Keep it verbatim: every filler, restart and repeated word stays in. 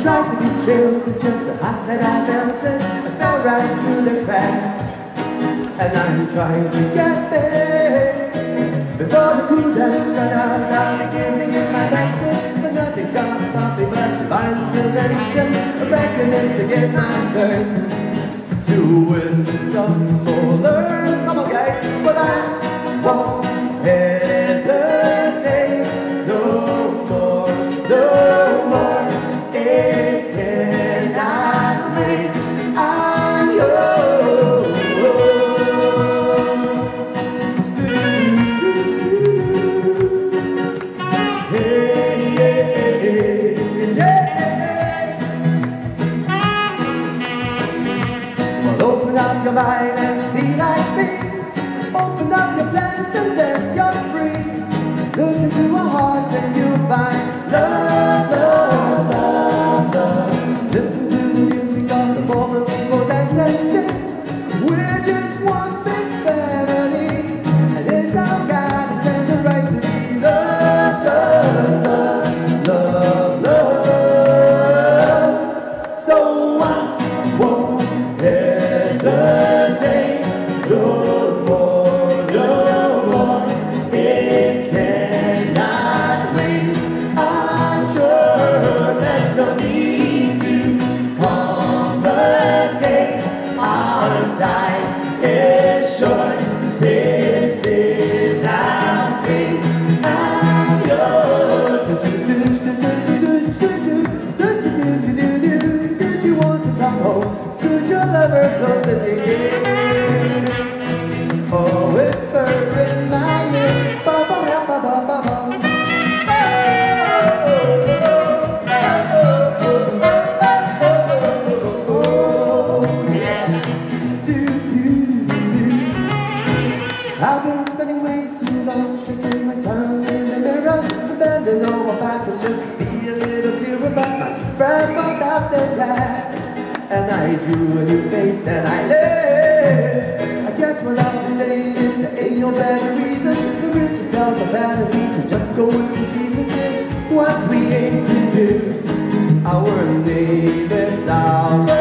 tried to be chill, but just so hot that I melted. I fell right through the cracks, and I'm trying to get there before the cool down run out. I'm beginning in my message, but nothing's gonna stop me but divine intervention. I reckon it's again my turn to win some or learn some, guys. But I won't hesitate no more, no more. It cannot wait. I'm yours. Hey, yeah, yeah. Well, open up your mind and see like me. Open up your plans and then you're free. Look into our hearts and you'll find love, love, love, love. Listen to the music of the moment people dance and sing. We're just one big family, and it's our God and the right to be loved, love, love, love, love. So I won't hesitate no more, no more. It cannot wait. I'm sure there's no need to complicate. Our time is short. This is our fate. I'm yours. Did you want to come home? Stood your lover close to the ear. Oh, whisper in my ear. Ba ba ba ba ba ba ba. I've been spending way too long shaking my tongue in the mirror, bending over backwards just to see a little clearer. But my friend found out the glass, and I drew a new face and I left. I guess what I'm saying is there ain't no better reason to rid yourselves of vanities and just go with the seasons. Is what we aim to do. Our name is our